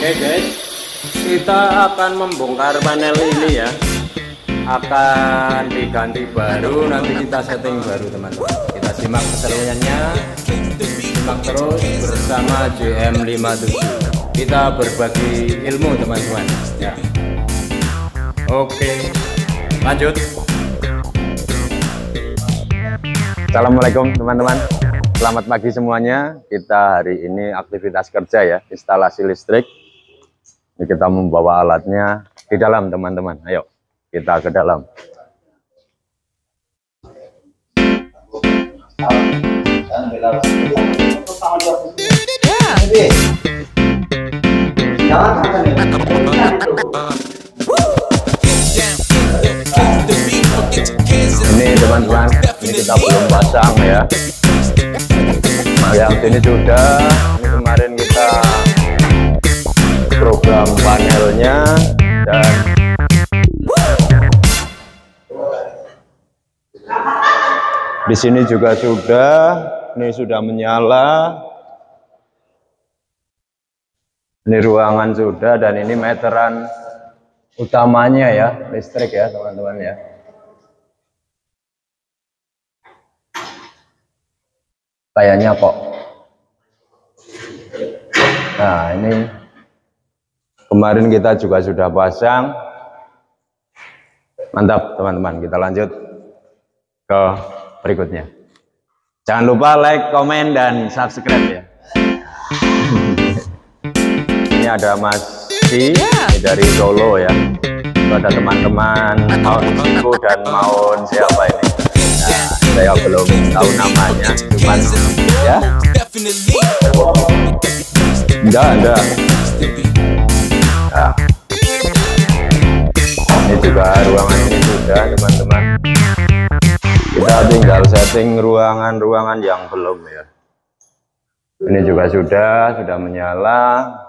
Oke guys, kita akan membongkar panel ini ya. Akan diganti baru, nanti kita setting baru teman-teman. Kita simak keseruannya, simak terus bersama JM57. Kita berbagi ilmu teman-teman ya. Oke, lanjut. Assalamualaikum teman-teman, selamat pagi semuanya. Kita hari ini aktivitas kerja ya, instalasi listrik. Ini kita membawa alatnya di dalam teman-teman. Ayo kita ke dalam. Ini teman-teman, ini kita belum pasang ya. Nah, yang sini sudah. Ini kemarin kita program panelnya dan di sini juga sudah. Ini sudah menyala. Ini ruangan sudah, dan ini meteran utamanya ya, listrik ya teman-teman ya. Kayaknya kok. Nah, ini kemarin kita juga sudah pasang. Mantap teman-teman, kita lanjut ke berikutnya. Jangan lupa like, komen, dan subscribe ya. Ini ada Mas Si, ini dari Solo ya. Itu ada teman-teman Maun Siku dan Maun siapa ini. Nah, saya belum tahu namanya, cuman ya. Enggak. Nah, ini juga ruangan ini sudah teman-teman. Kita tinggal setting ruangan-ruangan yang belum ya. Ini juga sudah menyala.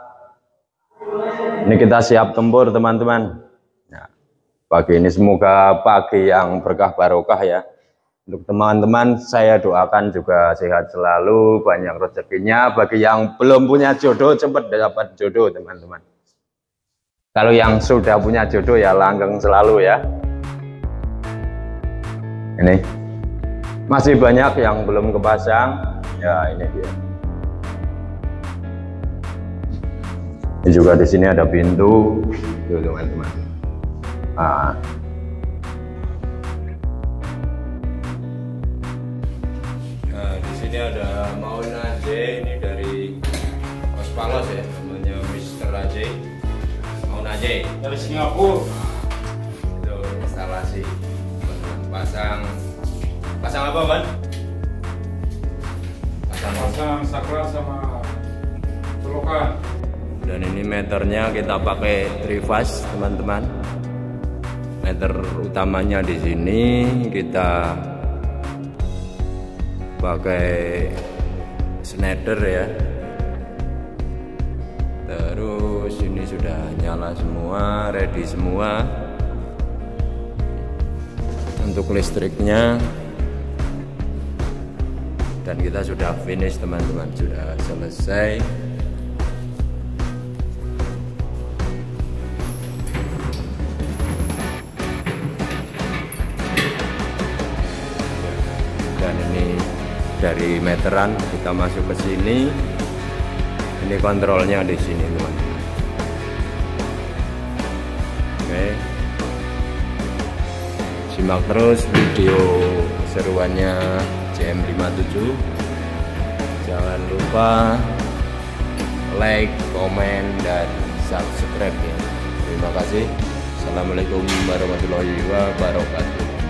Ini kita siap tempur teman-teman. Nah, pagi ini semoga pagi yang berkah barokah ya. Untuk teman-teman saya doakan juga sehat selalu, banyak rezekinya. Bagi yang belum punya jodoh cepat dapat jodoh teman-teman. Kalau yang sudah punya jodoh ya langgeng selalu ya. Ini masih banyak yang belum kepasang ya, ini dia. Ini juga di sini ada pintu tuh teman-teman. Nah, di sini ada Maun Aje, ini dari Los Palos ya, namanya Mr. Aje. Maun Aje dari Singapura. Itu instalasi pasang apa Ban? Pasang saklar sama colokan. Dan ini meternya kita pakai trifas teman-teman. Meter utamanya di sini kita pakai Schneider ya. Terus ini sudah nyala semua, ready semua untuk listriknya. Dan kita sudah finish teman-teman, sudah selesai. Dan ini dari meteran kita masuk ke sini. Ini kontrolnya di sini teman-teman. Oke, simak terus video keseruannya JM57. Jangan lupa like, komen, dan subscribe ya. Terima kasih. Assalamualaikum warahmatullahi wabarakatuh.